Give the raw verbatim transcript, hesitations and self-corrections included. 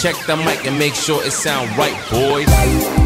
check the mic and make sure it sound right, boys.